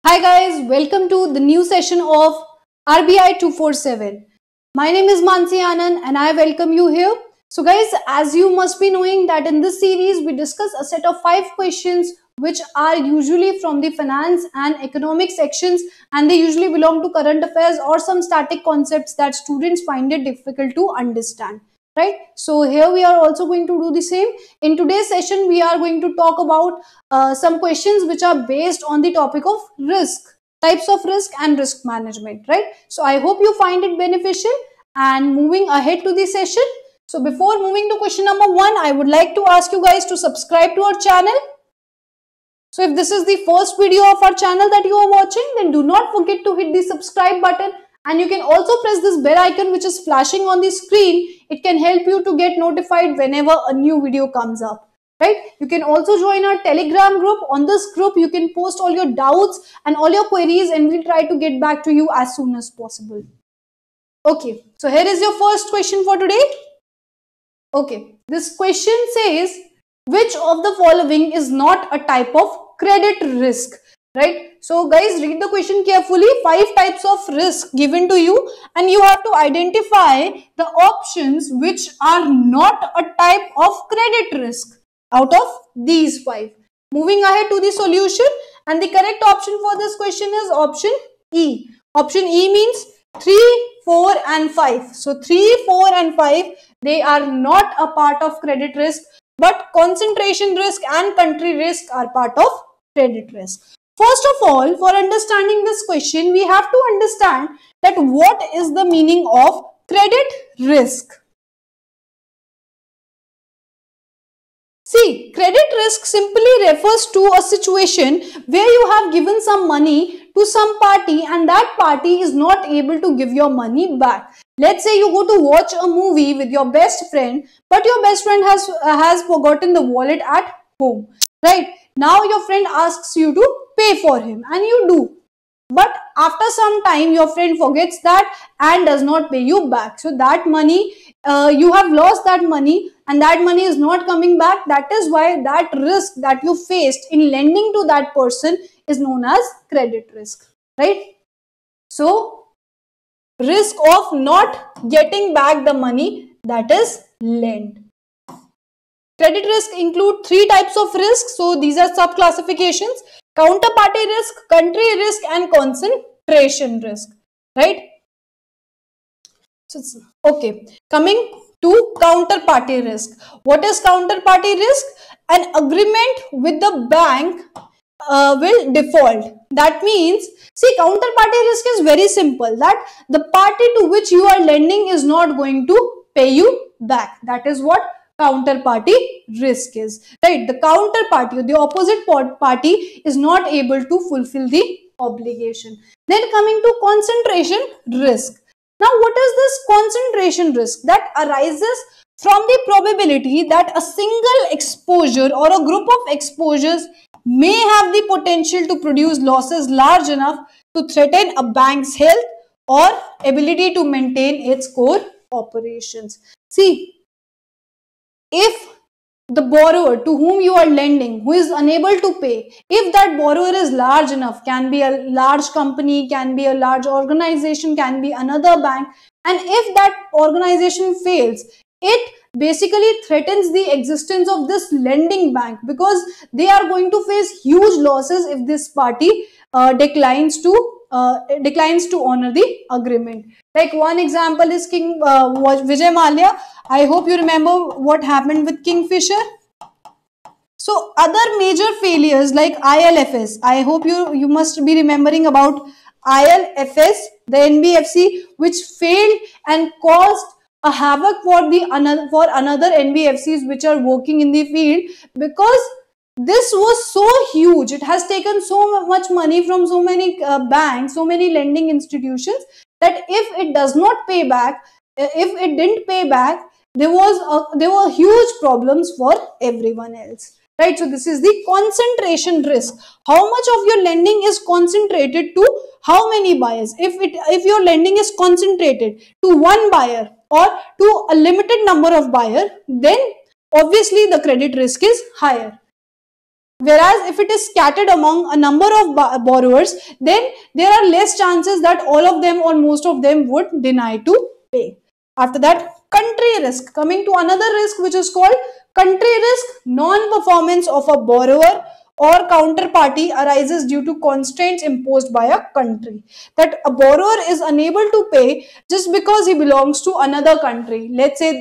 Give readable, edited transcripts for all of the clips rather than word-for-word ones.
Hi guys, welcome to the new session of RBI 247. My name is Mansi Anand and I welcome you here. So guys, as you must be knowing that in this series we discuss a set of 5 questions which are usually from the finance and economic sections, and they usually belong to current affairs or some static concepts that students find it difficult to understand. Right? So here we are also going to do the same. In today's session, we are going to talk about some questions which are based on the topic of risk, types of risk and risk management, right? So I hope you find it beneficial. And moving ahead to the session, so before moving to question number 1, I would like to ask you guys to subscribe to our channel. So if this is the first video of our channel that you are watching, then do not forget to hit the subscribe button, and you can also press this bell icon which is flashing on the screen. It can help you to get notified whenever a new video comes up. Right? You can also join our Telegram group. On this group, you can post all your doubts and all your queries, and we'll try to get back to you as soon as possible. Okay, so here is your first question for today. Okay, this question says, which of the following is not a type of credit risk? Right? So guys, read the question carefully. 5 types of risk given to you, and you have to identify the options which are not a type of credit risk out of these 5. Moving ahead to the solution, and the correct option for this question is option E. Option E means 3, 4 and 5. So 3, 4 and 5, they are not a part of credit risk, but concentration risk and country risk are part of credit risk. First of all, for understanding this question, we have to understand that what is the meaning of credit risk. See, credit risk simply refers to a situation where you have given some money to some party and that party is not able to give your money back. Let's say you go to watch a movie with your best friend, but your best friend has forgotten the wallet at home. Right? Now your friend asks you to pay for him and you do. But after some time, your friend forgets that and does not pay you back. So that money, you have lost that money and that money is not coming back. That is why that risk that you faced in lending to that person is known as credit risk. Right? So, risk of not getting back the money, that is lend. Credit risk include 3 types of risk. So these are sub classifications: counterparty risk, country risk and concentration risk. Right? So, okay. Coming to counterparty risk. What is counterparty risk? An agreement with the bank will default. That means, see, counterparty risk is very simple, that the party to which you are lending is not going to pay you back. That is what counterparty risk is, right? The counterparty, the opposite party, is not able to fulfill the obligation. Then coming to concentration risk. Now, what is this concentration risk? That arises from the probability that a single exposure or a group of exposures may have the potential to produce losses large enough to threaten a bank's health or ability to maintain its core operations. See, if the borrower to whom you are lending, who is unable to pay, if that borrower is large enough, can be a large company, can be a large organization, can be another bank, and if that organization fails, it basically threatens the existence of this lending bank, because they are going to face huge losses if this party declines to honor the agreement. Like one example is Vijay Mallya. I hope you remember what happened with Kingfisher. So other major failures like ILFS, I hope you must be remembering about ILFS, the NBFC, which failed and caused a havoc for another NBFCs which are working in the field, because this was so huge. It has taken so much money from so many banks, so many lending institutions, that if it does not pay back, if it didn't pay back, there were huge problems for everyone else. Right? So this is the concentration risk. How much of your lending is concentrated to how many buyers? If your lending is concentrated to one buyer or to a limited number of buyers, then obviously the credit risk is higher. Whereas if it is scattered among a number of borrowers, then there are less chances that all of them or most of them would deny to pay. After that, country risk. Coming to another risk which is called country risk. Non-performance of a borrower or counterparty arises due to constraints imposed by a country. That a borrower is unable to pay just because he belongs to another country. Let's say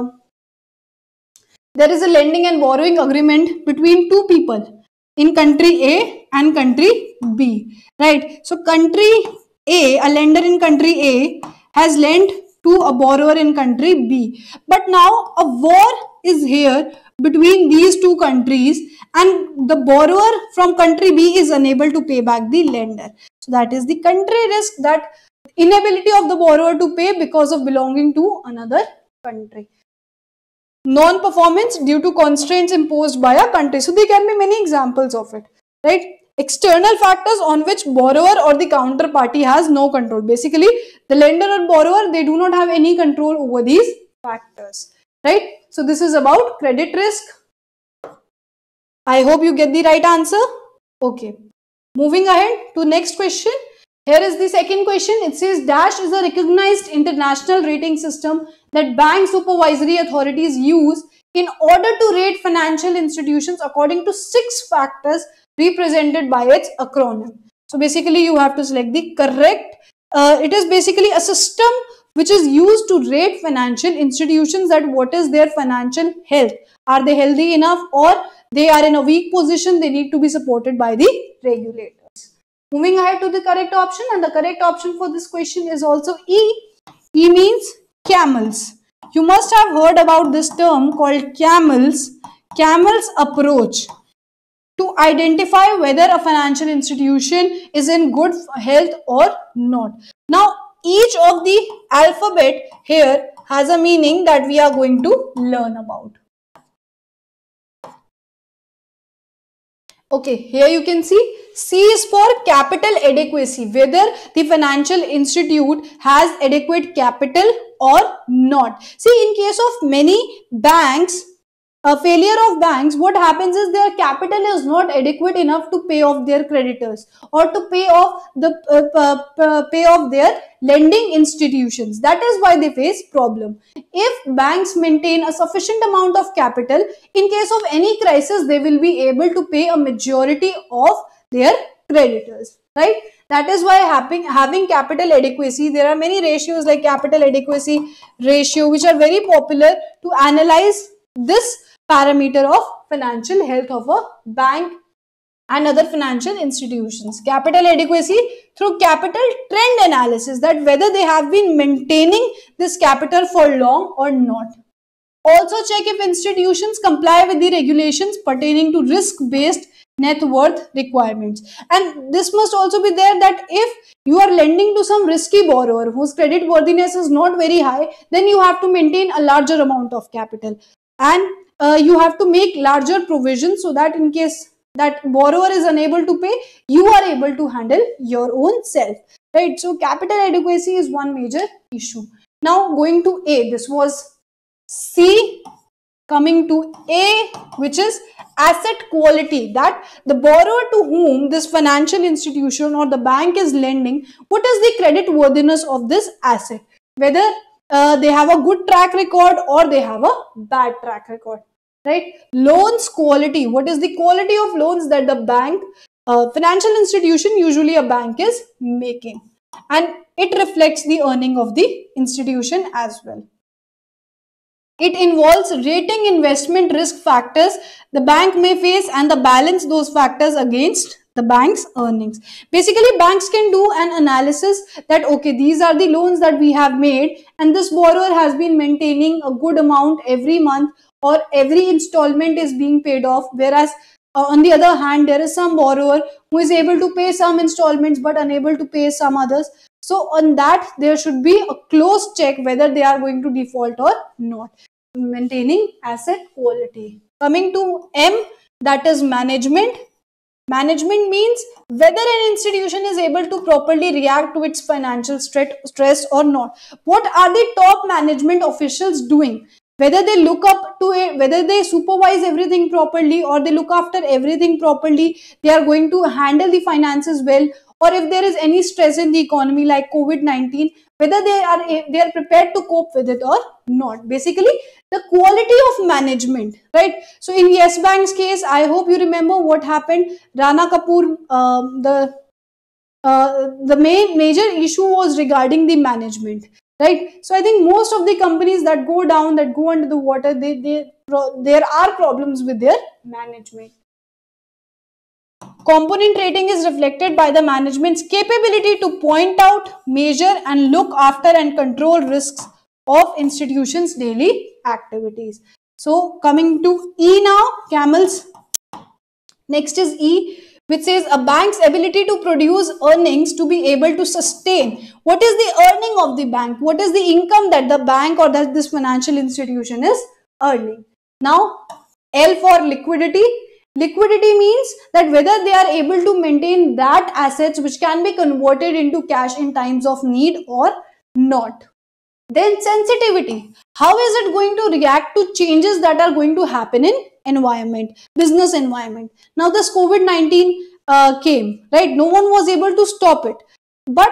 there is a lending and borrowing agreement between two people in country A and country B, right? So country A, a lender in country A has lent to a borrower in country B, but now a war is here between these two countries and the borrower from country B is unable to pay back the lender. So that is the country risk, that inability of the borrower to pay because of belonging to another country. Non-performance due to constraints imposed by a country. So there can be many examples of it, right? External factors on which borrower or the counterparty has no control. Basically, the lender or borrower, they do not have any control over these factors, right? So this is about credit risk. I hope you get the right answer. Okay. Moving ahead to next question. Here is the second question. It says Dash is a recognized international rating system that bank supervisory authorities use in order to rate financial institutions according to 6 factors represented by its acronym. So basically you have to select the correct. It is basically a system which is used to rate financial institutions, that what is their financial health. Are they healthy enough or they are in a weak position? They need to be supported by the regulator. Moving ahead to the correct option, and the correct option for this question is also E. E means camels. You must have heard about this term called camels. Camels approach to identify whether a financial institution is in good health or not. Now, each of the alphabet here has a meaning that we are going to learn about. Okay, here you can see C is for capital adequacy, whether the financial institute has adequate capital or not. See, in case of many banks, a failure of banks, what happens is their capital is not adequate enough to pay off their creditors or to pay off their lending institutions. That is why they face problem. If banks maintain a sufficient amount of capital, in case of any crisis, they will be able to pay a majority of their creditors, right? That is why having capital adequacy, there are many ratios like capital adequacy ratio which are very popular to analyze this parameter of financial health of a bank and other financial institutions. Capital adequacy through capital trend analysis, that whether they have been maintaining this capital for long or not. Also check if institutions comply with the regulations pertaining to risk-based net worth requirements. And this must also be there that if you are lending to some risky borrower whose credit worthiness is not very high, then you have to maintain a larger amount of capital. And you have to make larger provisions so that in case that borrower is unable to pay, you are able to handle your own self, right? So capital adequacy is one major issue. Now going to A, this was C. Coming to A, which is asset quality, that the borrower to whom this financial institution or the bank is lending, what is the credit worthiness of this asset, whether they have a good track record or they have a bad track record, right? Loans quality, what is the quality of loans that the bank, financial institution, usually a bank, is making, and it reflects the earning of the institution as well. It involves rating investment risk factors the bank may face and the balance those factors against the bank's earnings. Basically, banks can do an analysis that, okay, these are the loans that we have made and this borrower has been maintaining a good amount every month or every installment is being paid off, whereas on the other hand, there is some borrower who is able to pay some installments but unable to pay some others. So on that, there should be a close check whether they are going to default or not. Maintaining asset quality. Coming to M, that is management. Management means whether an institution is able to properly react to its financial stress or not. What are the top management officials doing? Whether they look up to it, whether they supervise everything properly or they look after everything properly, they are going to handle the finances well, or if there is any stress in the economy like COVID-19, whether they are prepared to cope with it or not. Basically, the quality of management, right? So in Yes Bank's case, I hope you remember what happened. Rana Kapoor, the major issue was regarding the management, right? So I think most of the companies that go down, that go under the water, there are problems with their management. Component rating is reflected by the management's capability to point out, measure, and look after and control risks of institutions' daily activities. So coming to E now, camels. Next is E, which says a bank's ability to produce earnings to be able to sustain. What is the earning of the bank? What is the income that the bank or that this financial institution is earning? Now, L for liquidity. Liquidity means that whether they are able to maintain that assets which can be converted into cash in times of need or not. Then sensitivity. How is it going to react to changes that are going to happen in environment, business environment? Now this COVID-19 came, right? No one was able to stop it. But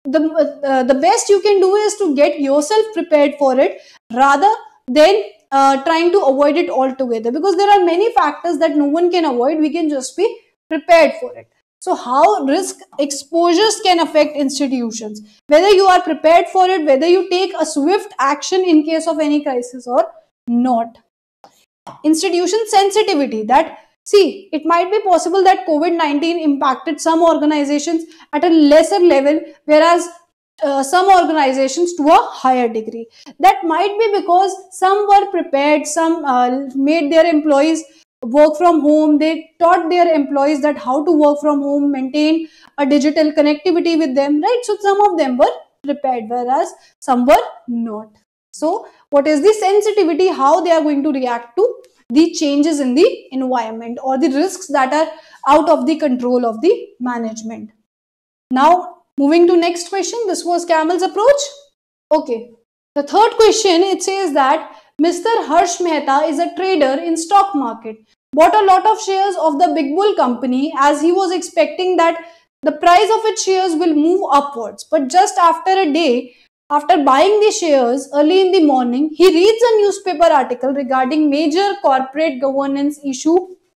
the best you can do is to get yourself prepared for it rather than trying to avoid it altogether, because there are many factors that no one can avoid. We can just be prepared for it. So how risk exposures can affect institutions, whether you are prepared for it, whether you take a swift action in case of any crisis or not. Institution sensitivity, that see, it might be possible that COVID-19 impacted some organizations at a lesser level, whereas some organizations to a higher degree. That might be because some were prepared, some made their employees work from home, they taught their employees that how to work from home, maintain a digital connectivity with them, right? So some of them were prepared, whereas some were not. So what is the sensitivity, how they are going to react to the changes in the environment or the risks that are out of the control of the management. Now moving to next question. This was Camel's approach. Okay, the third question, it says that Mr. Harsh Mehta is a trader in stock market, bought a lot of shares of the Big Bull company as he was expecting that the price of its shares will move upwards. But just after a day, after buying the shares early in the morning, he reads a newspaper article regarding major corporate governance issue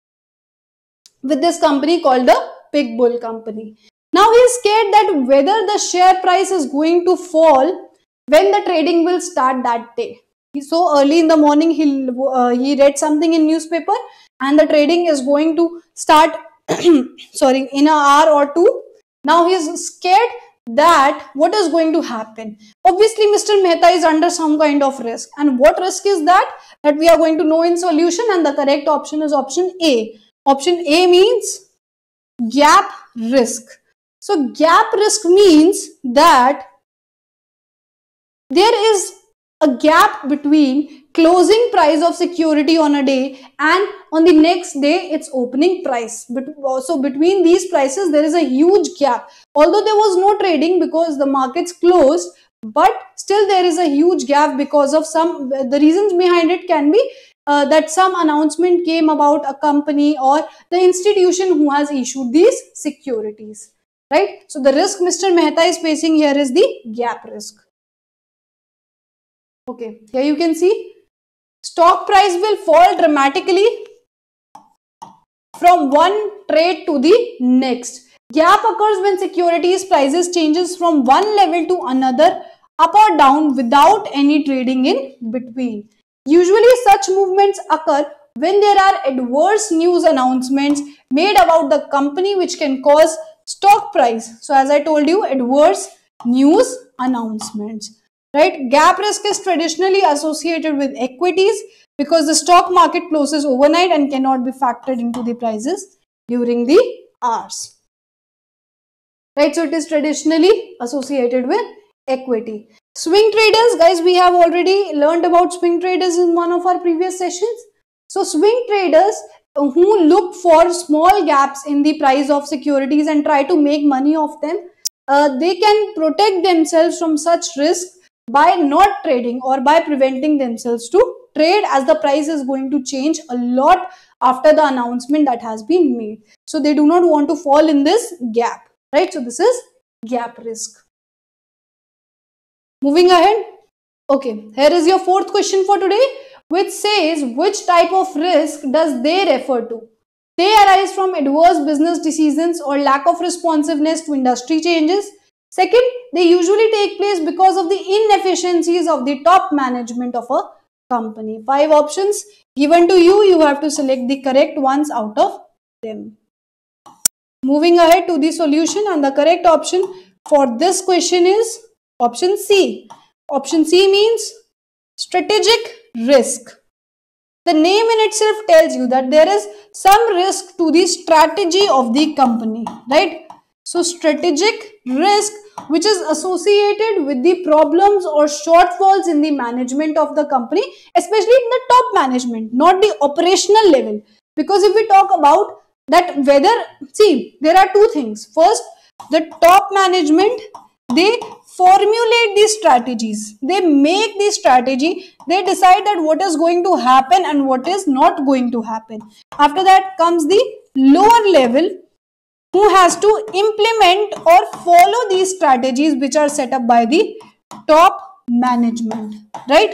with this company called the Big Bull company. Now he is scared that whether the share price is going to fall when the trading will start that day. So early in the morning, he read something in newspaper and the trading is going to start sorry, in an hour or two. Now he is scared that what is going to happen. Obviously, Mr. Mehta is under some kind of risk. And what risk is that? That we are going to know in solution, and the correct option is option A. Option A means gap risk. So gap risk means that there is a gap between closing price of security on a day and on the next day its opening price. But also between these prices there is a huge gap. Although there was no trading because the markets closed, but still there is a huge gap because of the reasons behind it can be that some announcement came about a company or the institution who has issued these securities, right? So the risk Mr. Mehta is facing here is the gap risk. Okay, here you can see stock price will fall dramatically from one trade to the next. Gap occurs when securities prices changes from one level to another, up or down, without any trading in between. Usually such movements occur when there are adverse news announcements made about the company which can cause stock price. So as I told you, adverse news announcements. Right? Gap risk is traditionally associated with equities because the stock market closes overnight and cannot be factored into the prices during the hours. Right? So it is traditionally associated with equity. Swing traders, guys, we have already learned about swing traders in one of our previous sessions. So swing traders who look for small gaps in the price of securities and try to make money off them, they can protect themselves from such risks by not trading or by preventing themselves to trade, as the price is going to change a lot after the announcement that has been made. So they do not want to fall in this gap, right? So this is gap risk. Moving ahead. Okay, here is your fourth question for today, which says which type of risk does they refer to? They arise from adverse business decisions or lack of responsiveness to industry changes. Second, they usually take place because of the inefficiencies of the top management of a company. 5 options given to you. You have to select the correct ones out of them. Moving ahead to the solution, and the correct option for this question is option C. Option C means strategic risk. The name in itself tells you that there is some risk to the strategy of the company, right? So strategic risk, which is associated with the problems or shortfalls in the management of the company, especially in the top management, not the operational level. Because if we talk about that, whether, see, there are two things. First, the top management, they formulate these strategies, they make the strategy, they decide that what is going to happen and what is not going to happen. After that comes the lower level, who has to implement or follow these strategies which are set up by the top management, right?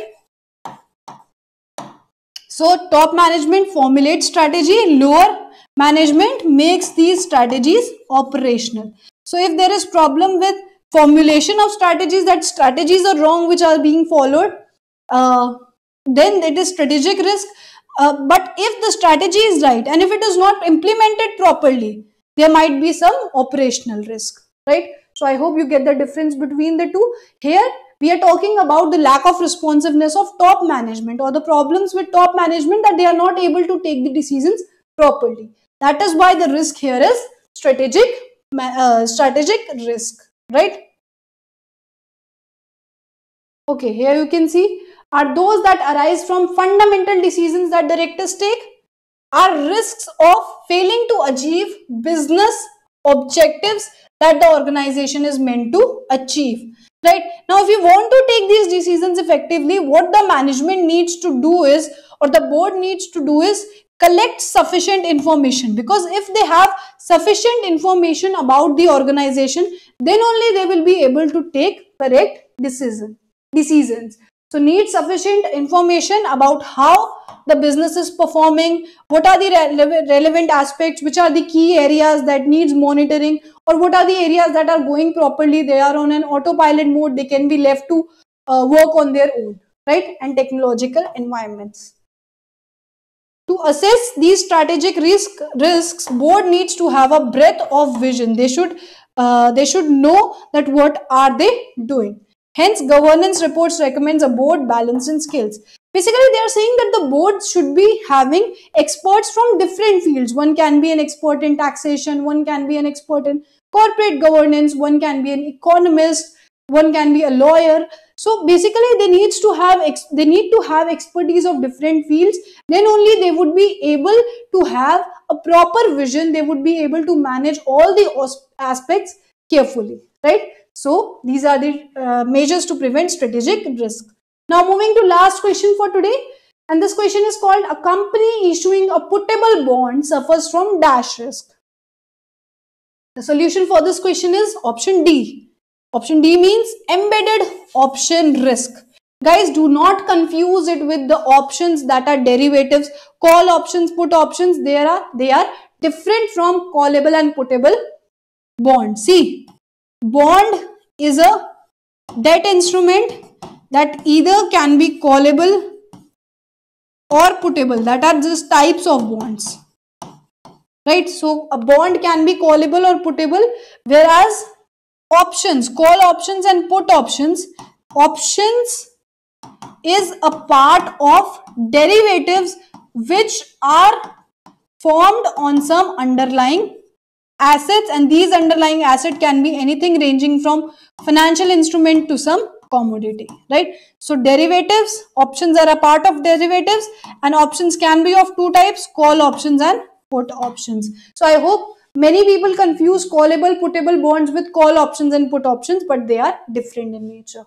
So top management formulates strategy, lower management makes these strategies operational. So if there is problem with formulation of strategies, that strategies are wrong which are being followed, then it is strategic risk. But if the strategy is right and if it is not implemented properly, there might be some operational risk, right? So I hope you get the difference between the two. Here we are talking about the lack of responsiveness of top management, or the problems with top management, that they are not able to take the decisions properly. That is why the risk here is strategic risk, right? Okay, here you can see are those that arise from fundamental decisions that directors take, are risks of failing to achieve business objectives that the organization is meant to achieve, right? Now, if you want to take these decisions effectively, what the management needs to do is, or the board needs to do is, collect sufficient information, because if they have sufficient information about the organization, then only they will be able to take correct decisions. So need sufficient information about how the business is performing, what are the relevant aspects, which are the key areas that needs monitoring, or what are the areas that are going properly, they are on an autopilot mode, they can be left to work on their own, right? And technological environments. To assess these strategic risks, board needs to have a breadth of vision. They should know that what are they doing. Hence, governance reports recommends a board balance in skills. Basically, they are saying that the board should be having experts from different fields. One can be an expert in taxation, one can be an expert in corporate governance, one can be an economist, one can be a lawyer. So basically, they need to have expertise of different fields. Then only they would be able to have a proper vision. They would be able to manage all the aspects carefully, right? So these are the measures to prevent strategic risk. Now moving to last question for today, and this question is called, a company issuing a puttable bond suffers from dash risk. The solution for this question is option D. Option D means embedded option risk. Guys, do not confuse it with the options that are derivatives. Call options, put options, they are different from callable and puttable bond. See, bond is a debt instrument that either can be callable or puttable. That are just types of bonds, right? So a bond can be callable or puttable, whereas options, call options and put options is a part of derivatives which are formed on some underlying assets, and these underlying assets can be anything ranging from financial instrument to some commodity, right? So derivatives, options are a part of derivatives, and options can be of two types, call options and put options. So I hope many people confuse callable, puttable bonds with call options and put options, but they are different in nature,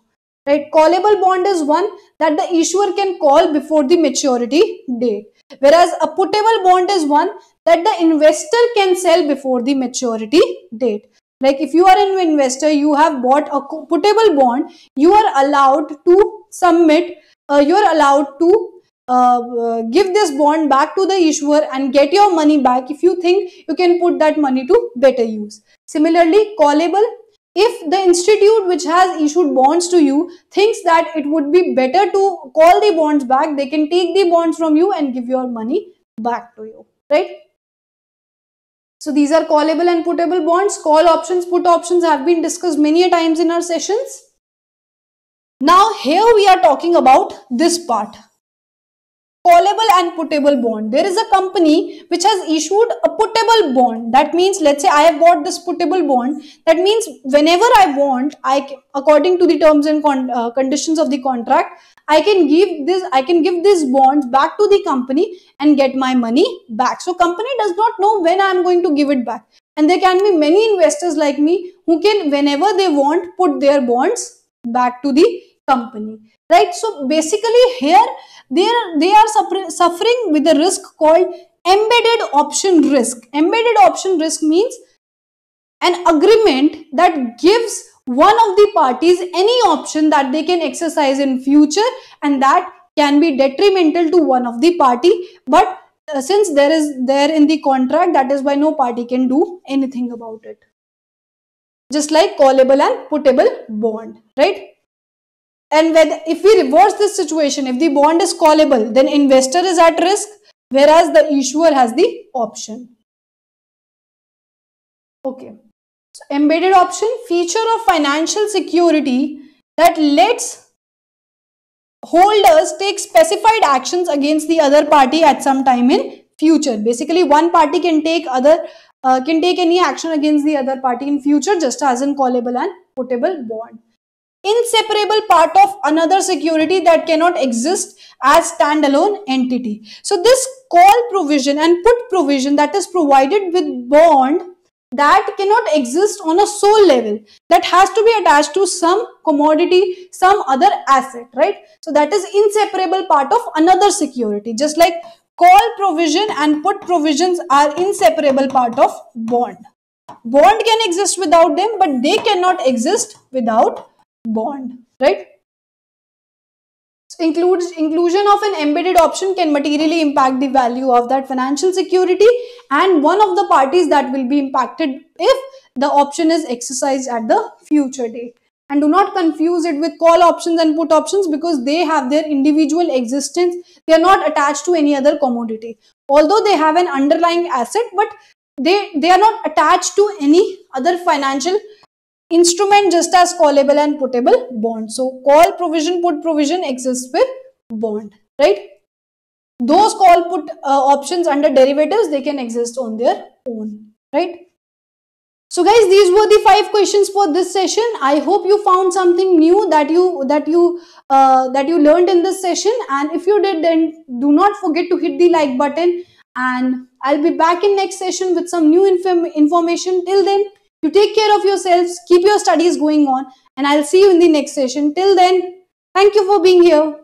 right? Callable bond is one that the issuer can call before the maturity date, whereas a puttable bond is one that the investor can sell before the maturity date. Like if you are an investor, you have bought a puttable bond, you are allowed to submit, you are allowed to give this bond back to the issuer and get your money back if you think you can put that money to better use. Similarly, callable, if the institute which has issued bonds to you thinks that it would be better to call the bonds back, they can take the bonds from you and give your money back to you, right? So these are callable and puttable bonds. Call options, put options have been discussed many a times in our sessions. Now here we are talking about this part. Callable and puttable bond. There is a company which has issued a puttable bond. That means, let's say I have bought this puttable bond. That means whenever I want, according to the terms and conditions of the contract, I can give this bonds back to the company and get my money back. So company does not know when I am going to give it back. And there can be many investors like me who can, whenever they want, put their bonds back to the company, right? So basically here they are suffering with a risk called embedded option risk. Embedded option risk means an agreement that gives one of the parties any option that they can exercise in future, and that can be detrimental to one of the party, but since there is there in the contract, that is why no party can do anything about it. Just like callable and puttable bond, right? And if we reverse this situation, if the bond is callable, then investor is at risk, whereas the issuer has the option. Okay. So embedded option, feature of financial security that lets holders take specified actions against the other party at some time in future. Basically, one party can take any action against the other party in future, just as in callable and puttable bond. Inseparable part of another security that cannot exist as standalone entity. So this call provision and put provision that is provided with bond, that cannot exist on a sole level, that has to be attached to some commodity, some other asset, right? So that is inseparable part of another security. Just like call provision and put provisions are inseparable part of bond. Bond can exist without them, but they cannot exist without bond, right? So inclusion of an embedded option can materially impact the value of that financial security and one of the parties that will be impacted if the option is exercised at the future date. And do not confuse it with call options and put options, because they have their individual existence. They are not attached to any other commodity. Although they have an underlying asset, but they are not attached to any other financial instrument, just as callable and puttable bond. So call provision, put provision exists with bond, right? Those call put options under derivatives, they can exist on their own, right? So guys, these were the 5 questions for this session. I hope you found something new that you learned in this session, and if you did, then do not forget to hit the like button, and I'll be back in next session with some new information. Till then, you take care of yourselves, keep your studies going on, and I'll see you in the next session. Till then, thank you for being here.